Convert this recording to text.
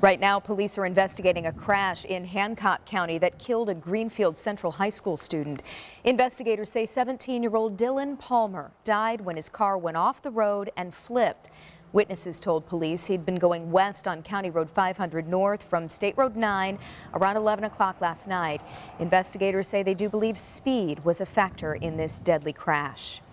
Right now, police are investigating a crash in Hancock County that killed a Greenfield Central High School student. Investigators say 17-year-old Dylan Palmer died when his car went off the road and flipped. Witnesses told police he'd been going west on County Road 500 north from State Road 9 around 11 o'clock last night. Investigators say they do believe speed was a factor in this deadly crash.